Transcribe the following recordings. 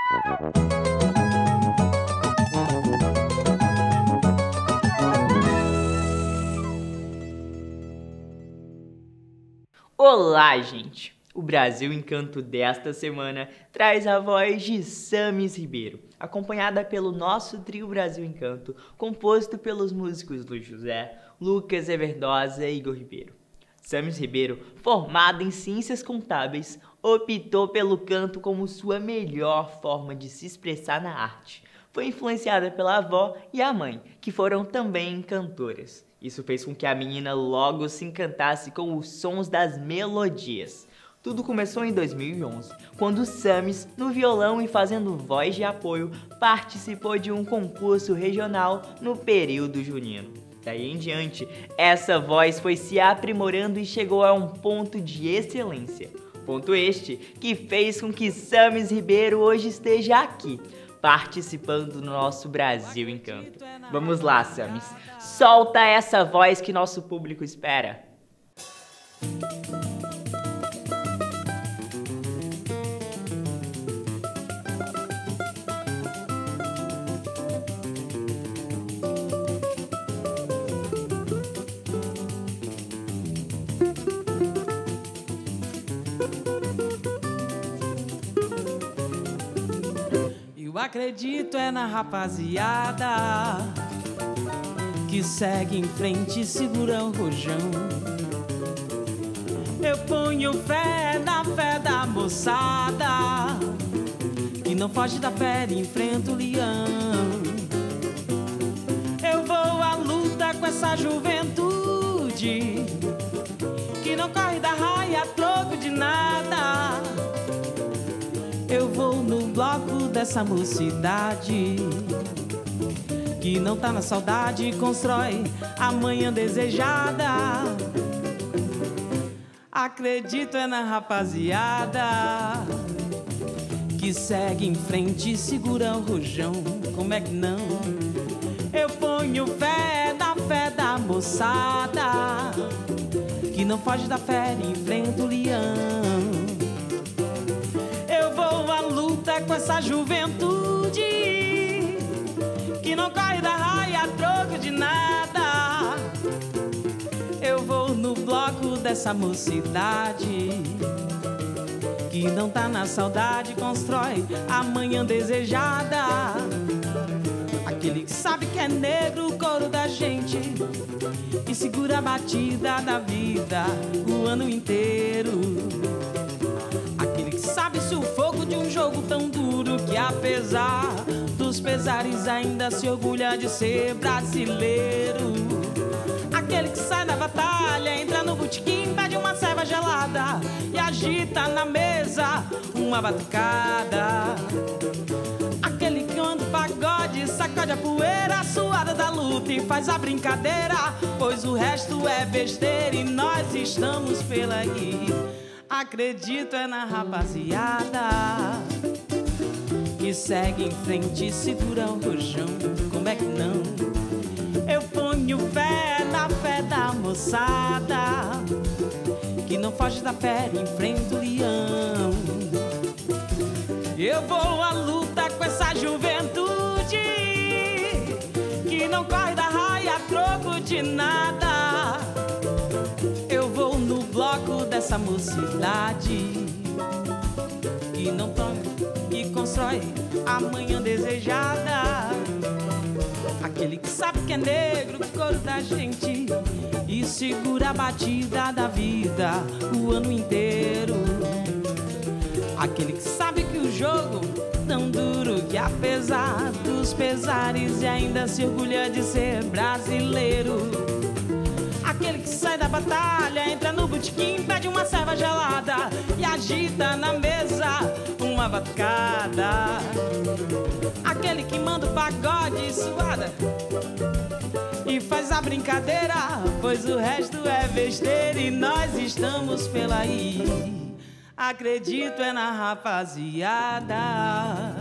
Olá, gente! O Brasil Encanto desta semana traz a voz de Samis Ribeiro, acompanhada pelo nosso trio Brasil Encanto, composto pelos músicos Luiz José, Lucas Everdosa e Igor Ribeiro. Samis Ribeiro, formada em Ciências Contábeis, optou pelo canto como sua melhor forma de se expressar na arte. Foi influenciada pela avó e a mãe, que foram também cantoras. Isso fez com que a menina logo se encantasse com os sons das melodias. Tudo começou em 2011, quando Samis, no violão e fazendo voz de apoio, participou de um concurso regional no período junino. Daí em diante, essa voz foi se aprimorando e chegou a um ponto de excelência. Ponto este que fez com que Samis Ribeiro hoje esteja aqui, participando do nosso Brasil Encanto. Vamos lá, Samis, solta essa voz que nosso público espera. Eu acredito na rapaziada que segue em frente e segura o rojão. Eu ponho fé na fé da moçada que não foge da fé e enfrenta o leão. Eu vou à luta com essa juventude que não corre da raia a troco de nada. Eu vou no bloco dessa mocidade que não tá na saudade e constrói a manhã desejada. Acredito na rapaziada que segue em frente e segura o rojão. Como é que não? Eu ponho fé na fé da moçada que não foge da fé e enfrenta o leão. Com essa juventude que não corre da raia a troco de nada. Eu vou no bloco dessa mocidade que não tá na saudade, constrói a manhã desejada. Aquele que sabe que é negro o couro da gente e segura a batida da vida o ano inteiro. Sabe o sufoco de um jogo tão duro que apesar dos pesares ainda se orgulha de ser brasileiro. Aquele que sai da batalha, entra no botequim, pede uma ceva gelada e agita na mesa uma batucada. Aquele que anda o pagode, sacode a poeira suada da luta e faz a brincadeira, pois o resto é besteira e nós estamos pela aí. Acredito na rapaziada que segue em frente e segura o rojão. Como é que não? Eu ponho fé na fé da moçada que não foge da fé e enfrenta o leão. Eu vou à luta com essa juventude que não corre da raia a troco de nada. Eu vou no bloco dessa mocidade que não toma e constrói a manhã desejada. Aquele que sabe que é negro, o couro da gente e segura a batida da vida o ano inteiro. Aquele que sabe que o jogo tão duro que apesar dos pesares e ainda se orgulha de ser brasileiro. Aquele que sai da batalha, entra no botequim, pede uma ceva gelada e agita na mesa uma batucada. Aquele que manda o pagode suada e faz a brincadeira, pois o resto é besteira e nós estamos pela aí. Acredito na rapaziada.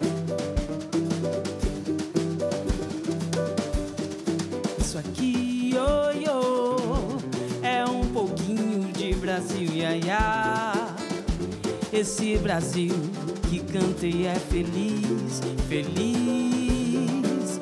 Isso aqui ioiô, é um pouquinho de Brasil, iaiá. Esse Brasil que canta e é feliz, feliz,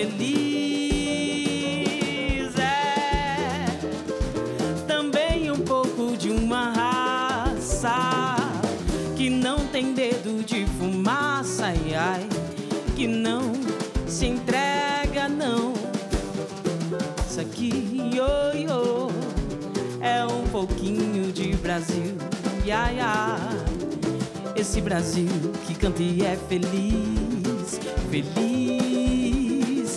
feliz. É também um pouco de uma raça que não tem medo de fumaça, ai, ai, que não se entrega, não. Isso aqui, ioiô, é um pouquinho de Brasil, iaiá. Esse Brasil que canta e é feliz, feliz,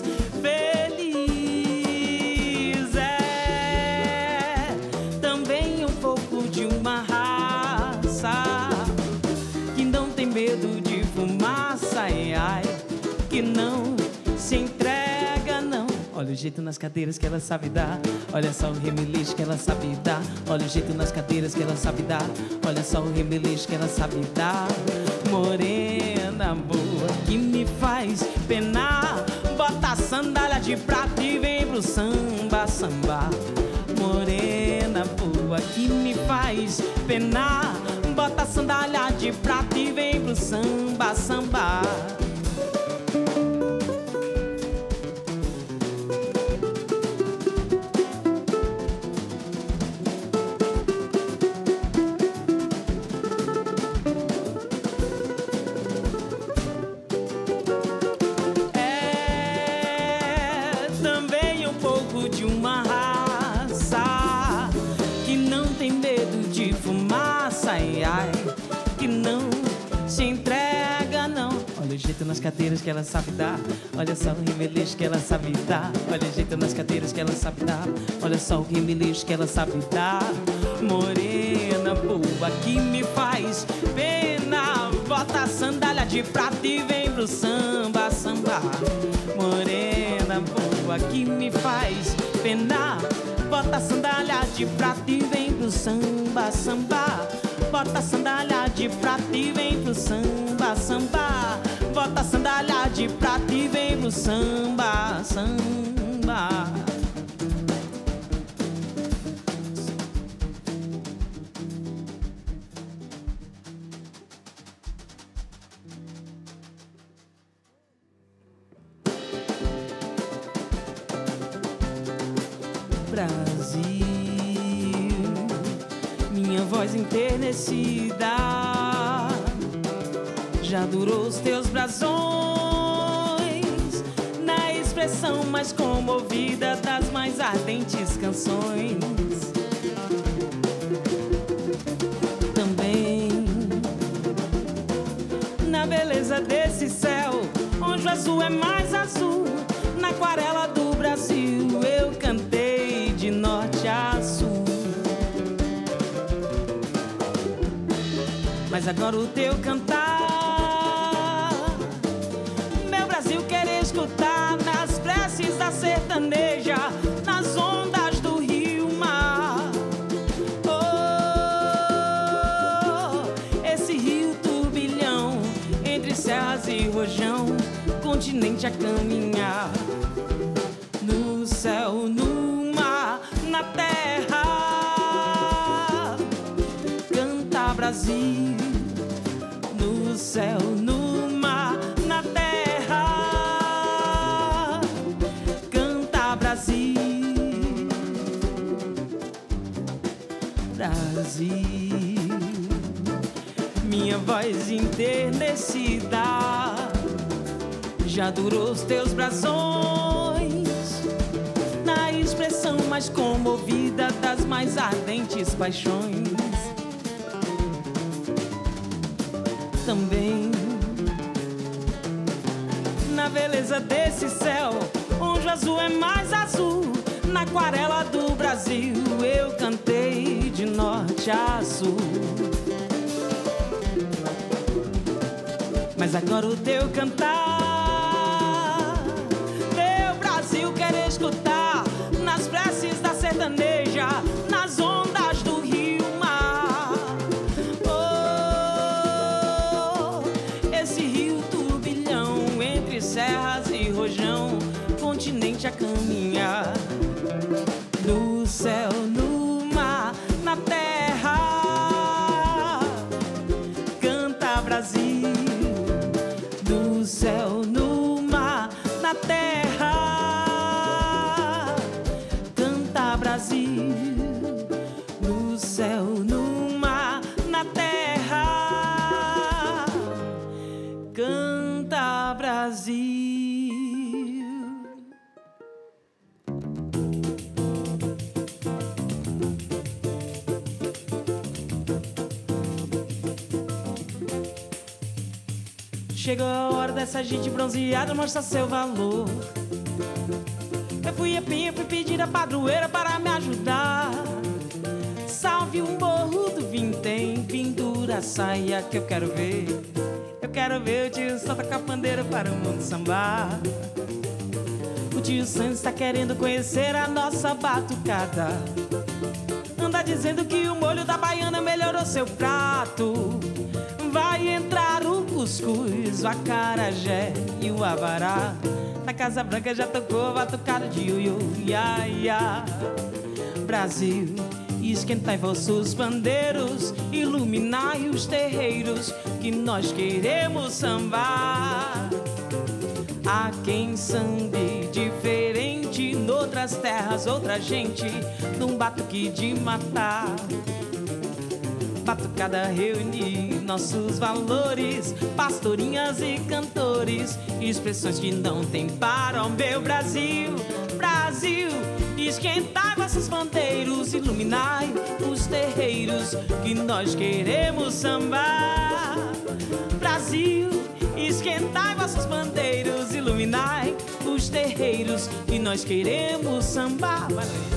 feliz. É também um pouco de uma raça que não tem medo de fumaça, ai, ai, que não se entrega, não. Olha o jeito nas cadeiras que ela sabe dar, olha só o remeleixo que ela sabe dar. Olha o jeito nas cadeiras que ela sabe dar, olha só o remeleixo que ela sabe dar. Morena boa que me faz penar, bota a sandália de prata e vem pro samba, samba. Morena boa que me faz penar, bota a sandália de prata e vem pro samba, samba. Ai, ai, que não se entrega, não. Olha o jeito nas cadeiras que ela sabe dar, olha só o remeleixo que ela sabe dar. Olha o jeito nas cadeiras que ela sabe dar, olha só o remeleixo que ela sabe dar. Morena boa que me faz pena, bota a sandália de prata e vem pro samba, samba. Morena boa que me faz pena, bota a sandália de prata e vem pro samba, samba. Bota a sandália de prata e vem pro samba, samba. Bota a sandália de prata e vem pro samba, samba. Brasil, minha voz enternecida, já durou os teus brasões, na expressão mais comovida das mais ardentes canções. Também na beleza desse céu, onde o azul é mais azul, na aquarela do Brasil eu cantei de norte a sul. Mas agora o teu cantar, meu Brasil quer escutar nas preces da sertaneja, nas ondas do rio mar. Oh, esse rio turbilhão, entre serras e rojão, continente a caminhar. No céu, no mar, na terra, canta Brasil. No céu, no mar, na terra, canta Brasil. Brasil, minha voz enternecida, já durou os teus brasões, na expressão mais comovida das mais ardentes paixões. Também na beleza desse céu, onde o azul é mais azul, na aquarela do Brasil eu cantei de norte a sul. Mas agora o teu cantar, meu Brasil quer escutar nas preces da sertaneja, nas ondas do rio mar. Oh, esse rio turbilhão, entre serras e rojão, continente a caminhar. Chegou a hora dessa gente bronzeada mostrar seu valor. Eu fui a Penha, fui pedir a padroeira para me ajudar. Salve um morro do vintém, pendura a saia que eu quero ver. Eu quero ver o tio Sam tocar pandeiro para o mundo sambar. O tio Sam está querendo conhecer a nossa batucada. Anda dizendo que o molho da baiana melhorou seu prato. Vai entrar o cuscuz, o acarajé e o abará. Na Casa Branca já tocou batucada de iuiu, ia, ia. Brasil, esquentai vossos bandeiros, iluminai os terreiros, que nós queremos sambar. Há quem sambe diferente, noutras terras outra gente, num batuque de matar. Batucada reunir nossos valores, pastorinhas e cantores, expressões que não tem para o meu Brasil. Brasil, esquentai vossos bandeiros, iluminai os terreiros, que nós queremos sambar. Brasil, esquentai vossos bandeiros, iluminai os terreiros, que nós queremos sambar.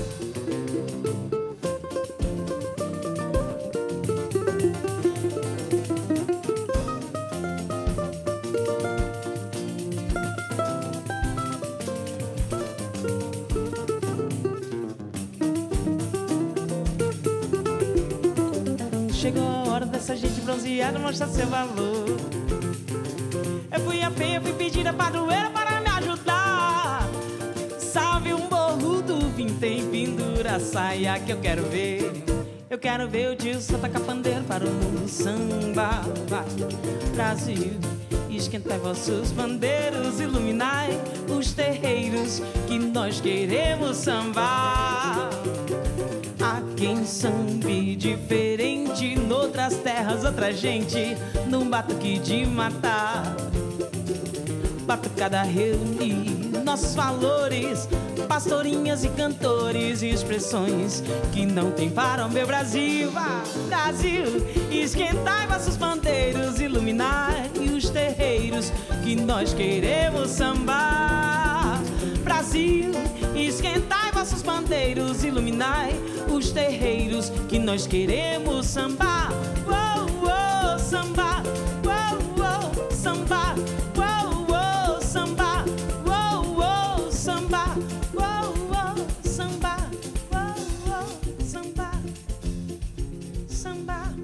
Chegou a hora dessa gente bronzeada mostrar seu valor. Eu fui a Penha, fui pedir a padroeira para me ajudar. Salve um morro do vintém, pendura a saia que eu quero ver. Eu quero ver o tio Sam tocar pandeiro para o mundo samba. Vai. Brasil, esquentai vossos bandeiros, iluminai os terreiros, que nós queremos sambar. Há quem sambe diferente, noutras terras outra gente, num batuque de matar. Batucada reunir nossos valores, pastorinhas e cantores, expressões que não tem para o meu Brasil. Ah, Brasil, esquentai vossos bandeiros, iluminai os terreiros, que nós queremos sambar. Brasil, esquentai vossos bandeiros, iluminai os terreiros, que nós queremos sambar. Uou, uou, sambar. Uou, uou, sambar. Uou, uou, sambar. Uou, uou, sambar. Uou, uou, sambar. Uou, uou, sambar. Sambar.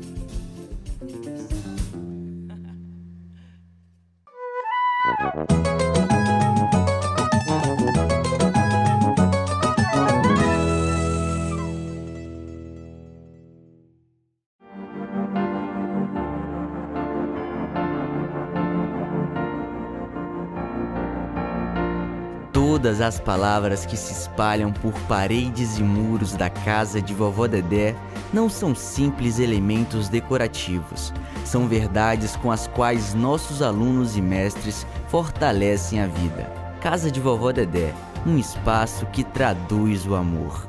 Todas as palavras que se espalham por paredes e muros da casa de Vovó Dedé não são simples elementos decorativos. São verdades com as quais nossos alunos e mestres fortalecem a vida. Casa de Vovó Dedé, um espaço que traduz o amor.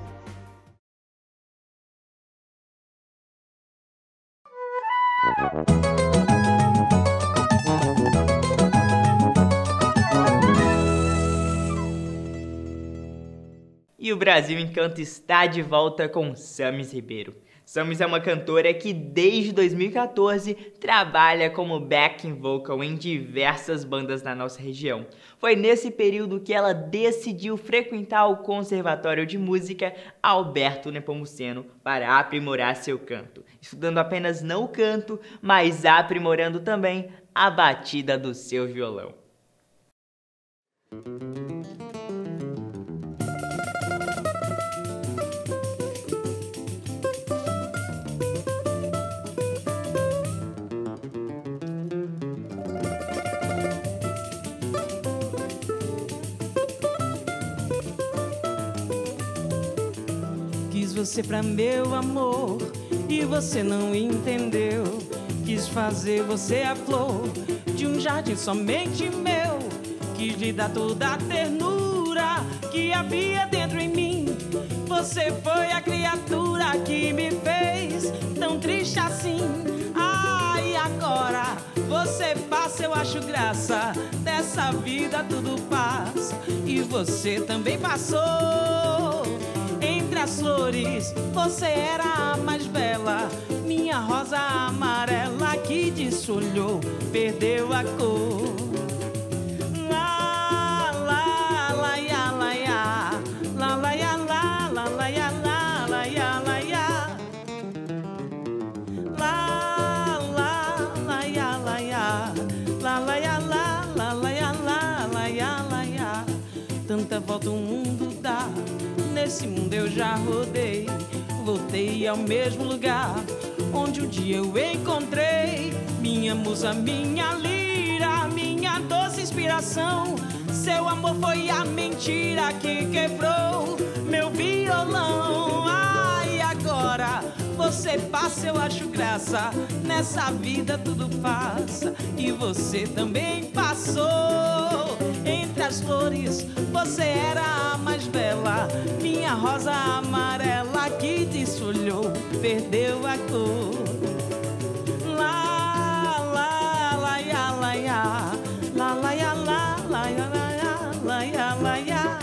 E o Brasil Encanto está de volta com Samis Ribeiro. Samis é uma cantora que desde 2014 trabalha como backing vocal em diversas bandas na nossa região. Foi nesse período que ela decidiu frequentar o Conservatório de Música Alberto Nepomuceno para aprimorar seu canto, estudando apenas não o canto, mas aprimorando também a batida do seu violão. Você pra meu amor e você não entendeu. Quis fazer você a flor de um jardim somente meu. Quis lhe dar toda a ternura que havia dentro em mim. Você foi a criatura que me fez tão triste assim. Ai, agora você passa, eu acho graça. Dessa vida tudo passa e você também passou. Entre as flores, você era a mais bela. Minha rosa amarela que desfolhou, perdeu a cor. Lá, lá, lá, ya, lá, ya. Lá, lá, ya, lá, lá, lá, ya, lá, lá, ya, lá, ya. Lá, lá, lá, ya, lá, ya. Lá, lá, ya, lá, lá, lá, ya, lá, lá, ya, lá, ya. Tanta volta o mundo dá, nesse mundo eu já rodei. Voltei ao mesmo lugar onde um dia eu encontrei minha musa, minha lira, minha doce inspiração. Seu amor foi a mentira que quebrou meu violão. Ai, agora você passa, eu acho graça. Nessa vida tudo passa e você também passou. Entre as flores, você era a mais bela. Minha rosa amarela que desfolhou, perdeu a cor. Lá, lá, lá, ya, lá, ya. Lá, lá, ya, lá, lá, ya, lá, ya, lá, ya, lá, ya.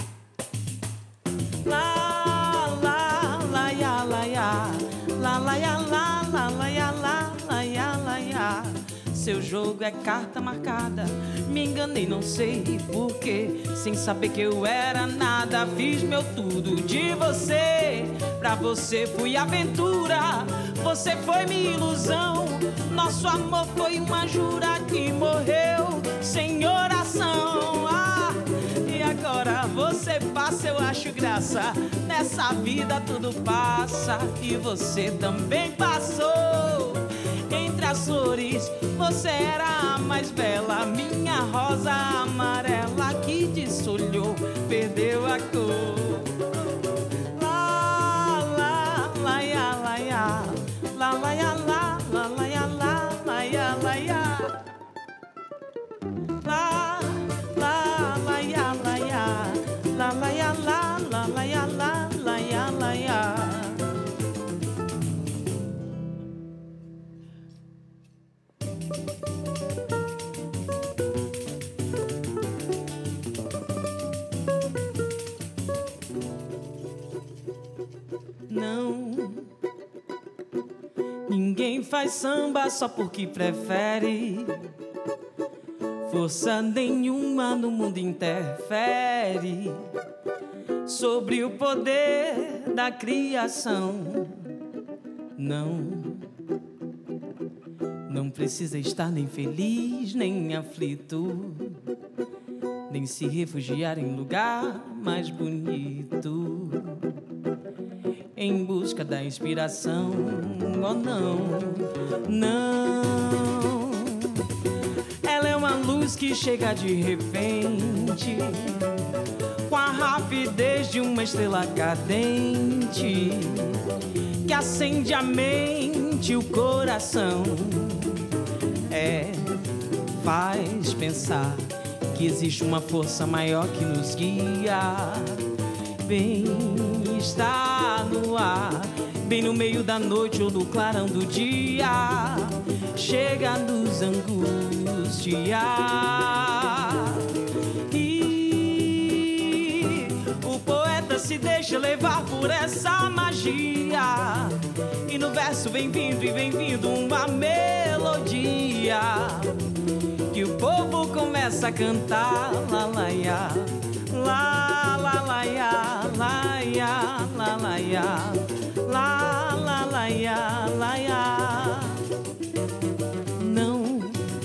Lá, lá, lá, ya, lá, ya. Lá, lá, ya, lá, lá, lá, ya, lá, lá, ya, lá, ya. Seu jogo é carta marcada. Me enganei, não sei porquê. Sem saber que eu era nada, fiz meu tudo de você. Pra você fui aventura, você foi minha ilusão. Nosso amor foi uma jura que morreu sem oração. Ah, e agora você passa, eu acho graça. Nessa vida tudo passa e você também passou. Entre as flores, você era a mais bela. Minha rosa amarela que desfolhou, perdeu a cor. Lá, lá, lá, ya, lá, ya. Lá, lá, ya, lá, lá, lá, ya, lá, lá, ya, lá, ya. Lá, lá, lá, ya, lá, ya. Lá, lá, ya, lá, lá, lá, ya, lá, lá, ya, lá, ya. Não, ninguém faz samba só porque prefere. Força nenhuma no mundo interfere sobre o poder da criação. Não, não precisa estar nem feliz, nem aflito, nem se refugiar em lugar mais bonito em busca da inspiração. Oh não, não. Ela é uma luz que chega de repente, com a rapidez de uma estrela cadente, que acende a mente e o coração. Faz pensar que existe uma força maior que nos guia. Bem, está no ar, bem no meio da noite ou no clarão do dia, chega a nos angustiar. E o poeta se deixa levar por essa magia, e no verso vem vindo e vem vindo uma melodia, que o povo começa a cantar. Lá, lá, ya. Lá, lá, lá, ya, lá, ya, lá, lá, ya. Lá, lá, lá, ya, lá, ya. Não,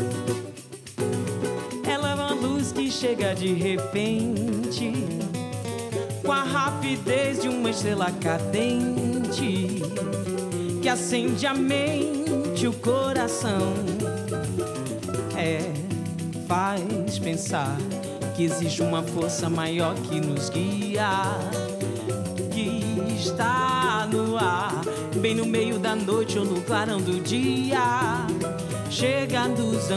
ela é uma luz que chega de repente, com a rapidez de uma estrela cadente, que acende a mente e o coração. Faz pensar que existe uma força maior que nos guia, que está no ar, bem no meio da noite ou no clarão do dia, chega a nos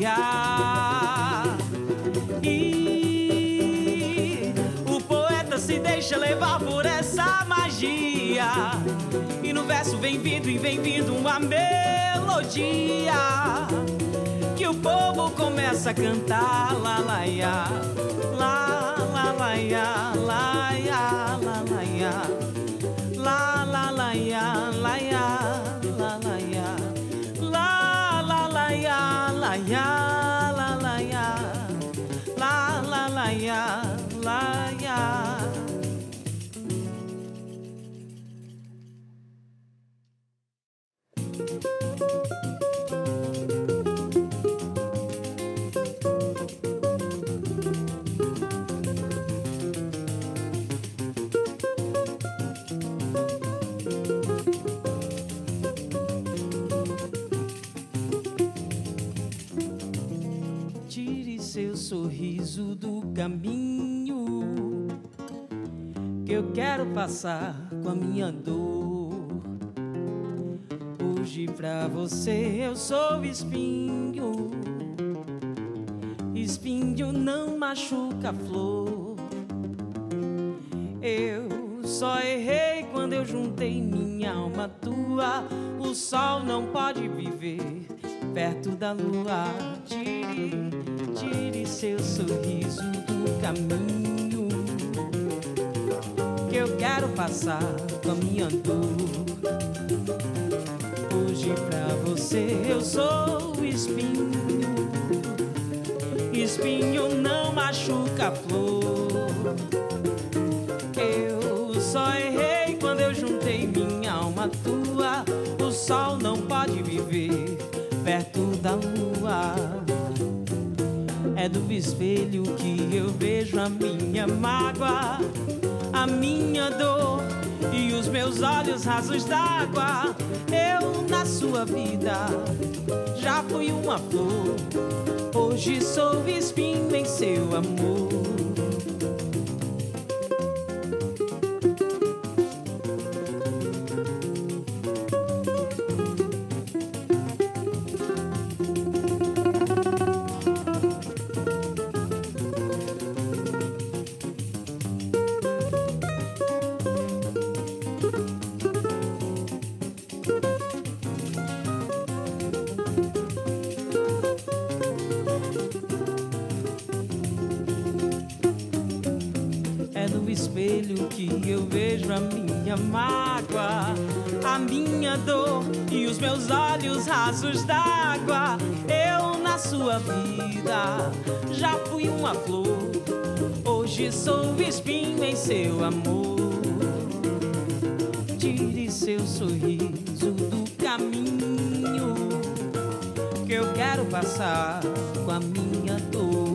angustiar. E o poeta se deixa levar por essa magia. E no verso vem vindo uma melodia que o povo começa a cantar. La la ya, la la la ya, la ya, la la ya, la la la ya, la ya, la la ya, la la la ya, la ya, la la ya, la la la ya, la ya. Seu sorriso do caminho que eu quero passar com a minha dor. Hoje pra você eu sou espinho. Espinho não machuca a flor. Eu só errei quando eu juntei minha alma à tua. O sol não pode viver perto da lua. Tire seu sorriso do caminho que eu quero passar com a minha dor. Hoje pra você eu sou espinho. Espinho não machuca a flor. Eu só errei quando eu juntei minha alma à tua. O sol não pode viver perto da lua. É do espelho que eu vejo a minha mágoa, a minha dor e os meus olhos rasos d'água. Eu na sua vida já fui uma flor. Hoje sou espinho em seu amor. Espelho que eu vejo a minha mágoa, a minha dor e os meus olhos rasos d'água. Eu na sua vida já fui uma flor. Hoje sou espinho em seu amor. Tire seu sorriso do caminho que eu quero passar com a minha dor.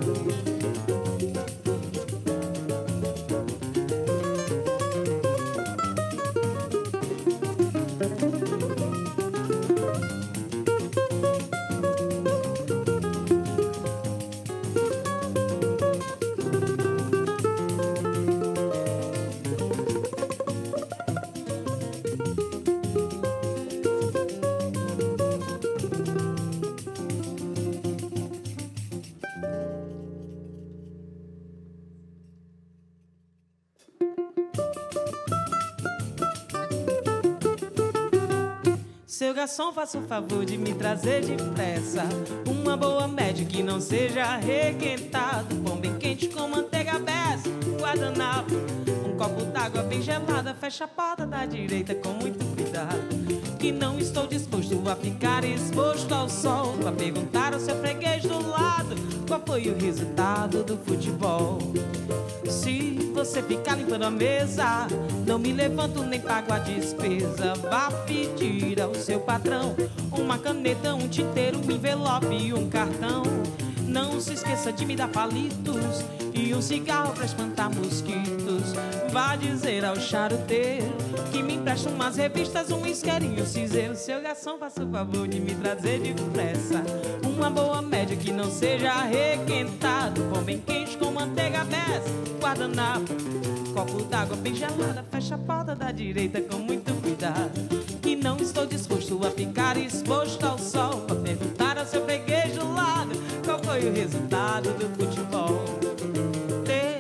Seu garçom, faça o favor de me trazer depressa uma boa média que não seja requentado, pão bem quente com manteiga bessa, guardanapo, um copo d'água bem gelada. Fecha a porta da direita com muito cuidado, que não estou disposto a ficar exposto ao sol, pra perguntar ao seu freguês do lado qual foi o resultado do futebol. Se você ficar limpando a mesa, não me levanto nem pago a despesa. Vá pedir ao seu patrão uma caneta, um tinteiro, um envelope e um cartão. Não se esqueça de me dar palitos e um cigarro pra espantar mosquitos. Vá dizer ao charuteiro que me empresta umas revistas, um isqueirinho, cinzeiro. Seu garçom, faça o favor de me trazer depressa uma boa média que não seja requentado, pão bem quente com manteiga bessa, guardanapo, copo d'água bem gelada. Fecha a porta da direita com muito cuidado, que não estou disposto a ficar exposto ao sol, pra perguntar ao seu freguês do lado qual foi o resultado do futebol. Telefone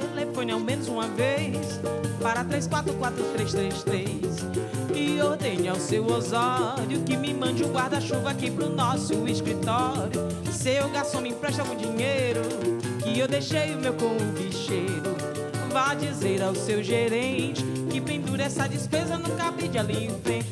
telefone ao menos uma vez para 344333 e ordene ao seu Osório que me mande um guarda-chuva aqui pro nosso escritório. Seu garçom, me empresta algum dinheiro que eu deixei o meu com o bicheiro. Vá dizer ao seu gerente que pendura essa despesa no cabide ali em frente.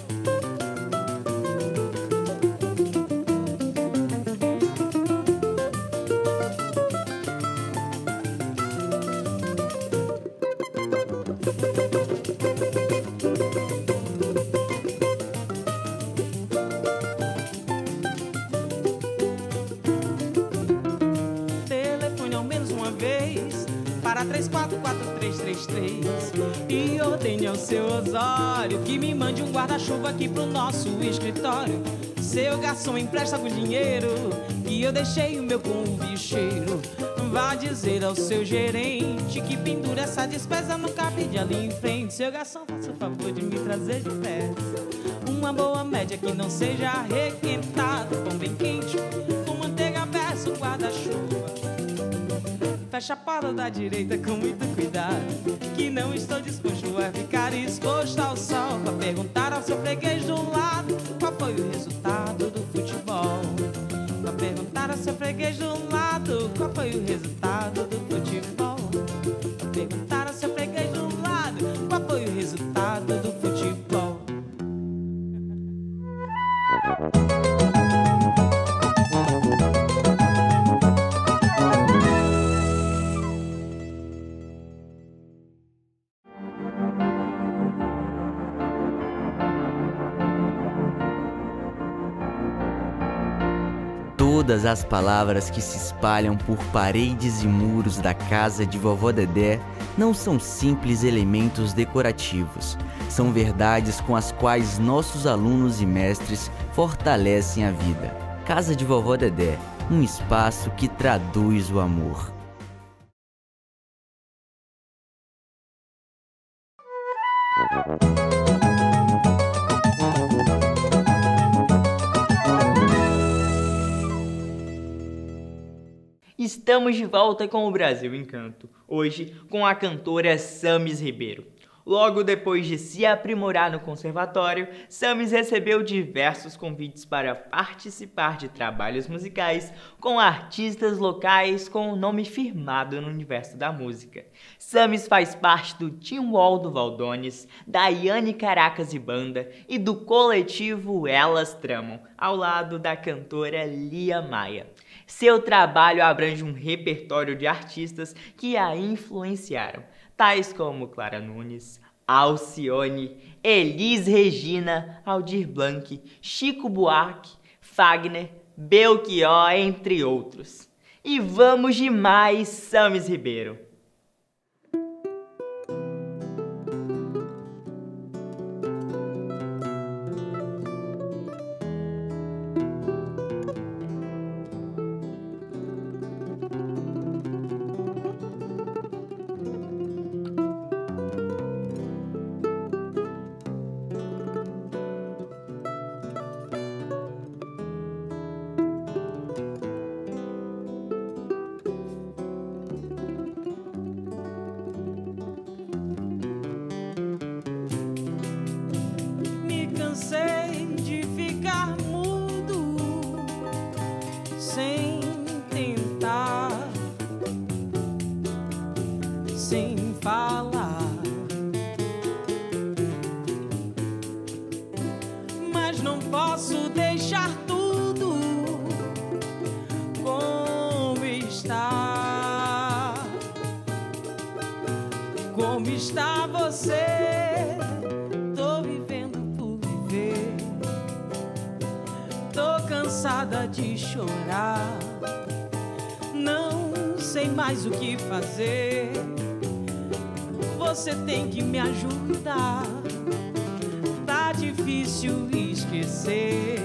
Para 344333 e ordene ao seu Osório que me mande um guarda-chuva aqui pro nosso escritório. Seu garçom, empresta algum dinheiro que eu deixei o meu com o bicheiro. Vá dizer ao seu gerente que pendura essa despesa no cabide ali em frente. Seu garçom, faça o favor de me trazer depressa uma boa média que não seja requentado, pão bem quente com manteiga versus guarda-chuva. Fecha a porta da direita com muito cuidado, que não estou disposto a ficar exposto ao sol, pra perguntar ao seu freguês do lado qual foi o resultado do futebol. Pra perguntar ao seu freguês do lado qual foi o resultado do futebol. Pra perguntar ao seu freguês do lado qual foi o resultado do futebol. Todas as palavras que se espalham por paredes e muros da casa de Vovó Dedé não são simples elementos decorativos. São verdades com as quais nossos alunos e mestres fortalecem a vida. Casa de Vovó Dedé, um espaço que traduz o amor. Estamos de volta com o Brasil Encanto, hoje com a cantora Samis Ribeiro. Logo depois de se aprimorar no conservatório, Samis recebeu diversos convites para participar de trabalhos musicais com artistas locais com o nome firmado no universo da música. Samis faz parte do Team Wall do Valdones, da Yane Caracas e Banda e do coletivo Elas Tramam, ao lado da cantora Lia Maia. Seu trabalho abrange um repertório de artistas que a influenciaram, tais como Clara Nunes, Alcione, Elis Regina, Aldir Blanc, Chico Buarque, Fagner, Belchior, entre outros. E vamos de mais Samis Ribeiro. Cansei de ficar mudo, sem tentar, sem falar, mas não posso deixar tudo como está. Como está você? Cansada de chorar, não sei mais o que fazer. Você tem que me ajudar. Tá difícil esquecer,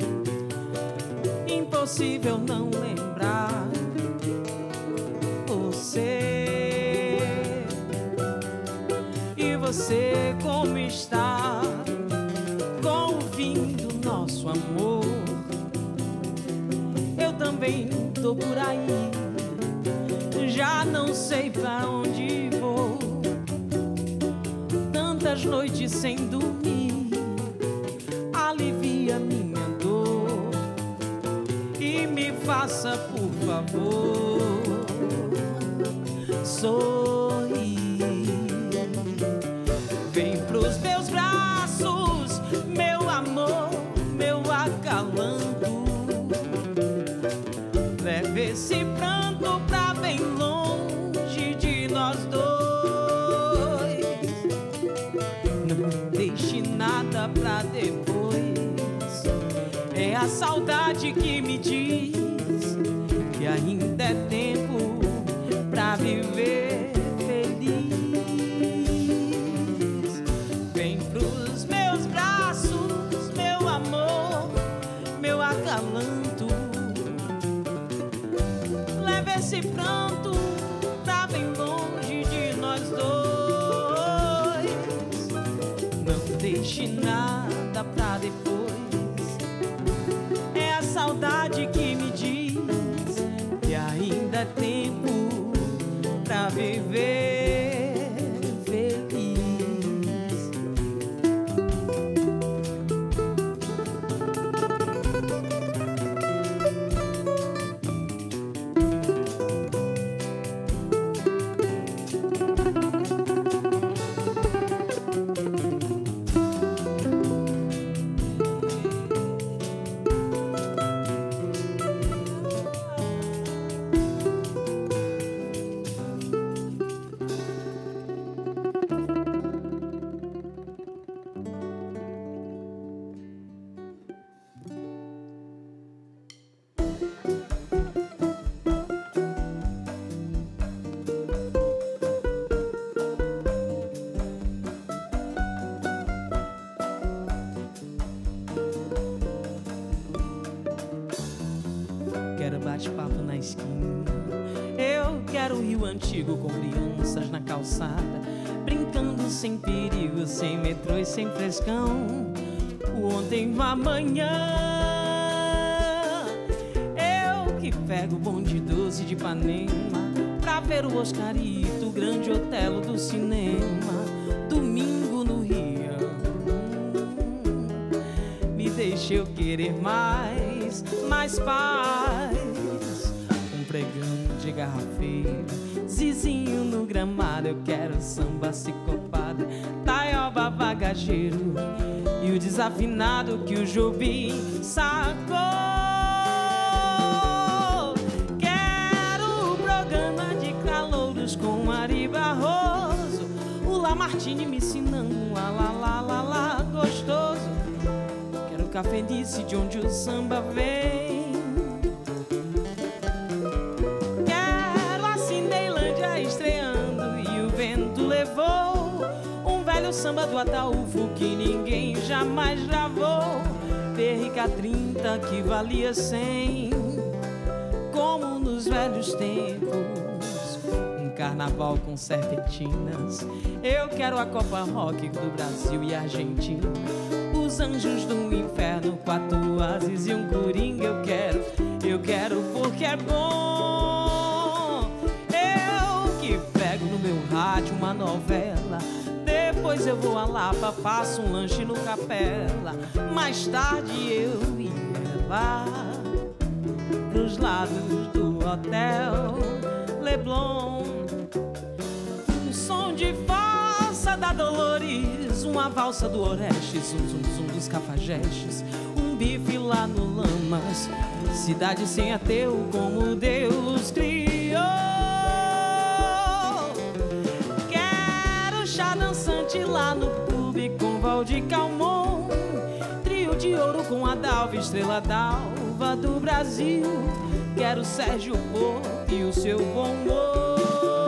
impossível não lembrar você. E você como está? Com o fim do nosso amor, também tô por aí, já não sei pra onde vou. Tantas noites sem dormir, alivia minha dor e me faça, por favor, sorrir. Vem pros meus braços, meu amor, meu acalanto. Leve esse pranto pra bem longe de nós dois. Não deixe nada pra depois. É a saudade que me diz que ainda é tempo pra viver feliz. Vem pros meus braços, meu amor, meu acalanto. Leve esse pranto pra bem longe de nós dois. Não deixe nada pra depois. É a saudade que me diz que ainda é tempo pra viver feliz. Quero bate-papo na esquina. Eu quero o Rio Antigo com crianças na calçada, brincando sem perigo, sem metrô e sem frescão. O ontem vai amanhã. Eu que pego o bonde 12 de Ipanema pra ver o Oscarito, o grande Otelo do cinema. Domingo no Rio, me deixa eu querer mais, mais paz. Um pregão de garrafeira, zizinho no gramado. Eu quero samba sicopada, taioba bagageiro e o desafinado que o Jobim sacou. Quero o programa de calouros com Ari Barroso, o Lamartine me ensinando um lá gostoso. Quero cafenice de onde o samba vem. Quero a Cindeilândia estreando e o vento levou um velho samba do Ataúfo que ninguém jamais gravou. Perrica 30 que valia 100, como nos velhos tempos. Um carnaval com serpentinas. Eu quero a Copa Rock do Brasil e Argentina, os anjos do inferno, 4 oásis e um coringa. Eu quero porque é bom. Eu que pego no meu rádio uma novela, depois eu vou a Lapa, faço um lanche no Capela. Mais tarde eu ia lá pros lados do Hotel Leblon. Um som de valsa da Dolores, uma valsa do Orestes, zum zum zum dos Cafajestes, um bife lá no Lamas, cidade sem ateu como Deus criou. Quero chá dançante lá no clube com Valdir Calmon, trio de ouro com a Dalva, estrela d'alva do Brasil. Quero Sérgio Porto e o seu bom humor.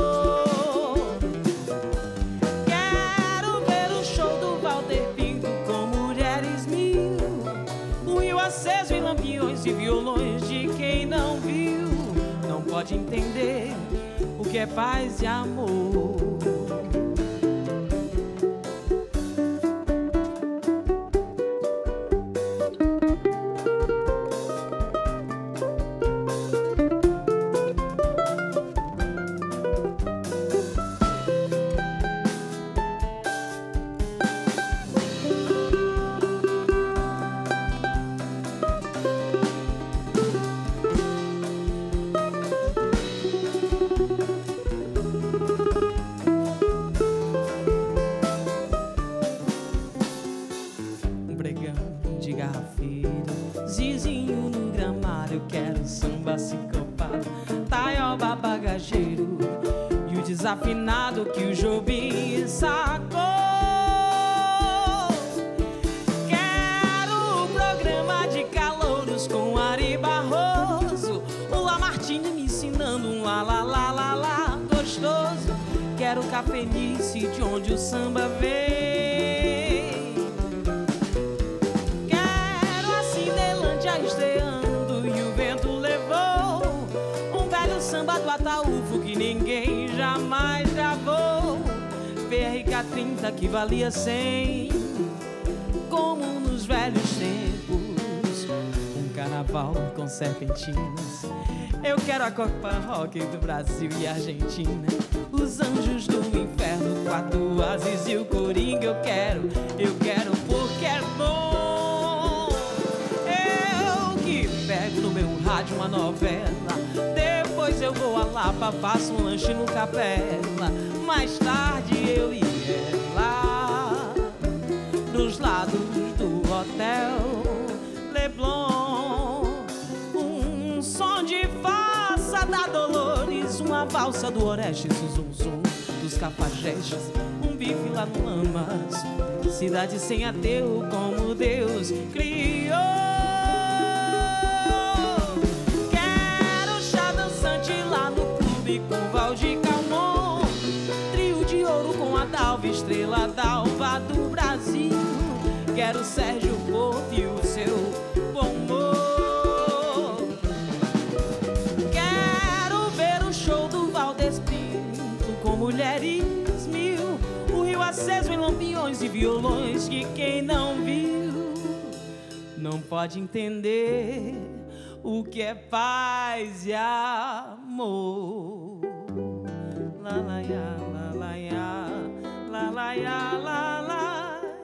Quero ver o show do Walter Pinto com mulheres mil, o rio aceso em lampiões e violões de quem não viu. Não pode entender o que é paz e amor. eu quero samba sincopado, taioba bagageiro e o desafinado que o Jobim sacou. Quero o programa de calouros com Ari Barroso, o Lamartine me ensinando um lá lá lá lá lá gostoso. Quero Cafenice de onde o samba vem. Quero a Cinelândia estreando e o vento levou um velho samba do Ataúfo que ninguém jamais gravou. PRK-30 que valia 100, como nos velhos tempos, um carnaval com serpentinas. Eu quero a Copa Rock do Brasil e Argentina, os anjos do inferno, quatro ases e o coringa. Eu quero porque é bom. Eu que pego no meu rádio uma novela, depois eu vou a Lapa, faço um lanche no Capela. Mais tarde eu e ela nos lados do hotel Leblon, um som de valsa da Dolores, uma valsa do Orestes, zum zum dos Cafajestes, um bife lá no Lamas, cidade sem ateu como Deus criou. Quero chá dançante lá no clube com Valdir Calmon, trio de ouro com a Dalva, estrela d'alva do Brasil. Quero Sérgio Porto e o seu bom humor. Quero ver o show do Valdes Pinto com mulheres mil, o rio aceso em lampiões e violões que quem não viu não pode entender o que é paz e amor. La la ya, la la ya, la la ya, la la ya.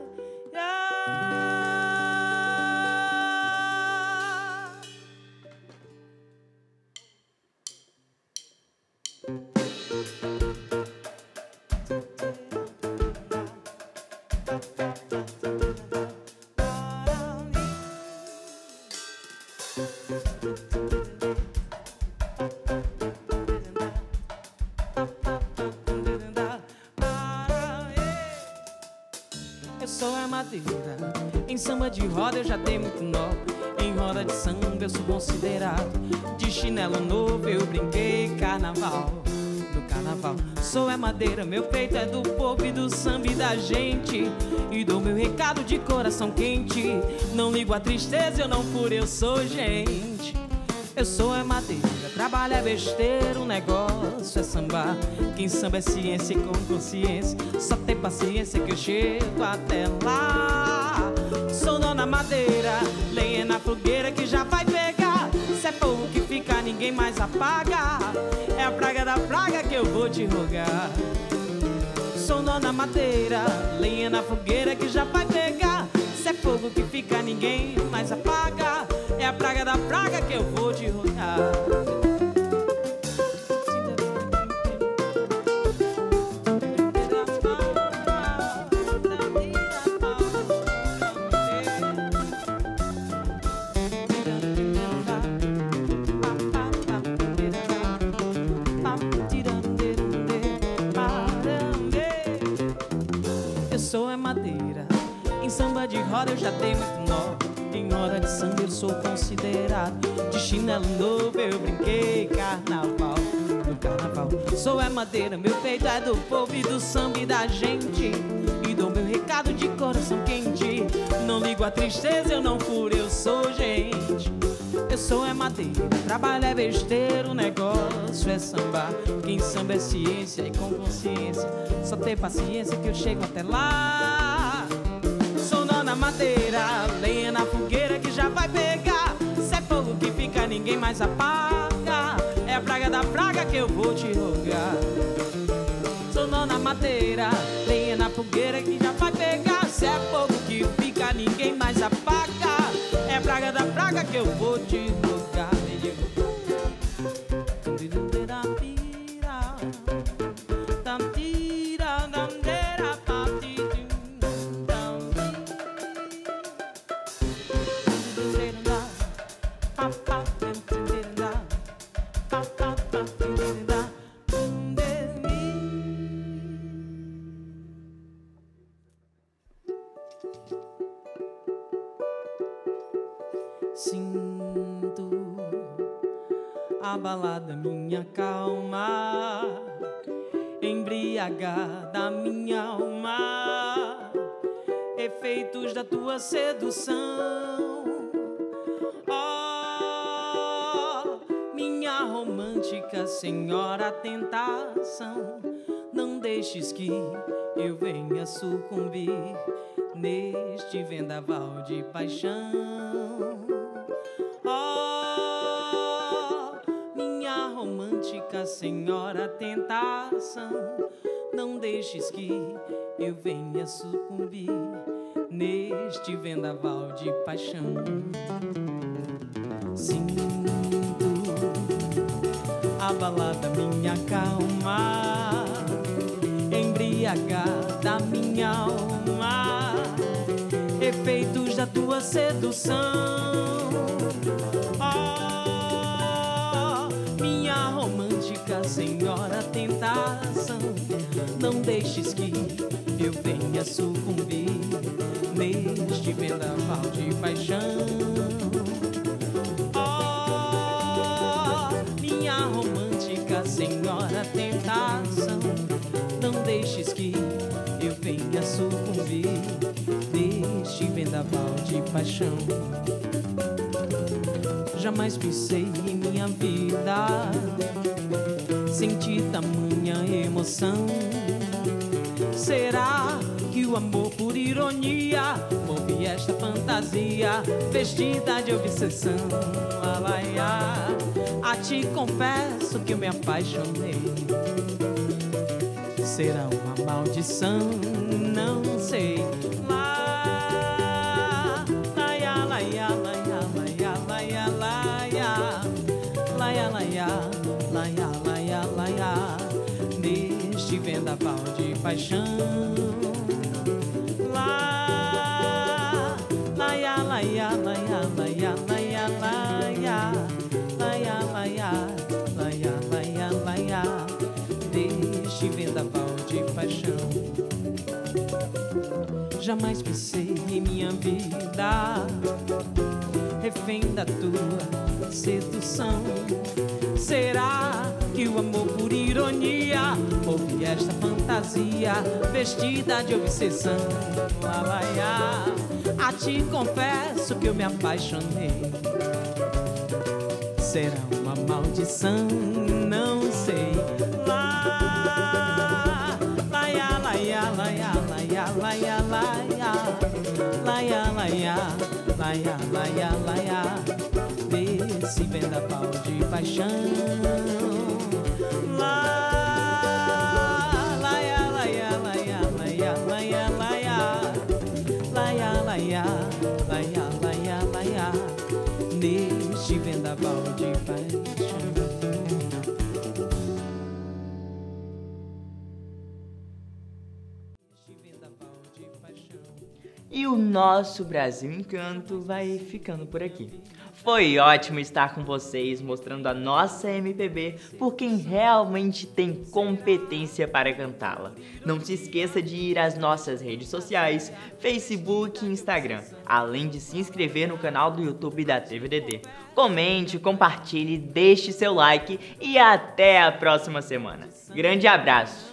Eu sou a madeira, em samba de roda eu já dei muito nó. Em roda de samba eu sou considerado, de chinelo novo eu brinquei carnaval. No carnaval sou a madeira, meu peito é do povo e do samba e da gente, e dou meu recado de coração quente. Não ligo a tristeza, eu não furo, eu sou gente. Eu sou é madeira, trabalho é besteira, o negócio é sambar. Quem samba é ciência e com consciência, só tem paciência que eu chego até lá. Sou dona madeira, lenha na fogueira que já vai pegar. Se é fogo que fica, ninguém mais apaga. É a praga da praga que eu vou te rogar. Sou dona madeira, lenha na fogueira que já vai pegar. Se é fogo que fica, ninguém mais apaga. É a praga da praga que eu vou te rogar. Eu sou é madeira, em samba de roda eu já dei muito nó. Em hora de samba eu sou considerado, de chinelo novo eu brinquei carnaval. No carnaval sou é madeira, meu peito é do povo e do samba e da gente, e dou meu recado de coração quente. Não ligo a tristeza, eu não furo, eu sou gente. Eu sou é madeira, trabalho é besteira, o negócio é sambar. Quem samba é ciência e com consciência, só tem paciência que eu chego até lá. Sou dona madeira, lenha na fogueira que já vai pegar. Se é fogo que fica, ninguém mais apaga. É a praga da praga que eu vou te rogar. Sou dona madeira, lenha na fogueira que já vai pegar. Se é fogo que fica, ninguém mais apaga. É a praga da praga que eu vou te rogar. Sinto abalada minha calma, embriagada minha alma, efeitos da tua sedução. Oh, minha romântica senhora tentação, não deixes que eu venha sucumbir neste vendaval de paixão. Oh, minha romântica senhora tentação, não deixes que eu venha sucumbir neste vendaval de paixão. Sinto abalada minha calma, embriagada minha alma, efeitos da tua sedução. Oh, minha romântica senhora tentação, não deixes que eu venha sucumbir neste vendaval de paixão. Oh, minha romântica senhora tentação, não deixes que eu venha sucumbir neste vendaval de paixão. Jamais pensei em minha vida sentir tamanha emoção. Será que o amor por ironia move esta fantasia vestida de obsessão? Alaiá, a ti confesso que eu me apaixonei. Será uma maldição? Não sei. Laia, laia, laia, laia, laia, laia, laia, laia, laia, laia, neste vendaval de paixão. Laia, laia, laia, laia, laia, laia, laia, laia, laia, laia, laia, neste vendaval de paixão. Jamais pensei em minha vida refém da tua sedução. Será que o amor por ironia move esta fantasia vestida de obsessão? Alaiá, a ti confesso que eu me apaixonei. Será uma maldição? Não sei. Laia, laia, laia, laia, laia, laia, laia, laia, laia, laia, desse vendaval de paixão. Laia, laia, laia, laia, laia, laia, laia, laia, laia, laia, laia, neste vendaval de paixão. E o nosso Brasil Encanto vai ficando por aqui. Foi ótimo estar com vocês, mostrando a nossa MPB por quem realmente tem competência para cantá-la. Não se esqueça de ir às nossas redes sociais, Facebook e Instagram, além de se inscrever no canal do YouTube da TVDD. Comente, compartilhe, deixe seu like e até a próxima semana. Grande abraço!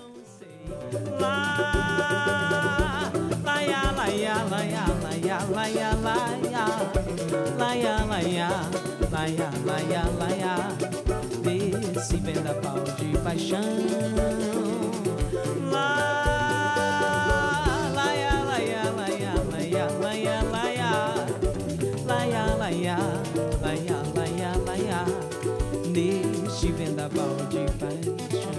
Laia, laia, laia, laia, laia, laia, laia, laia, laia, laia, desse vendaval de paixão. Laia, laia, laia, laia, laia, laia, laia, laia, laia, laia, laia, neste vendaval de paixão.